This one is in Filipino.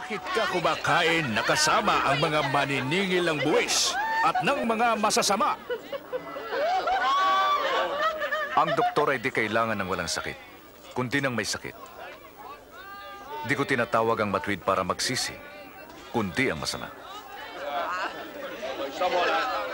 Bakit ka kumakain na kasama ang mga maniningil ng buwis at ng mga masasama? Ang doktor ay di kailangan ng walang sakit, kundi ng may sakit. Di ko tinatawag ang matuwid para magsisi, kundi ang masama.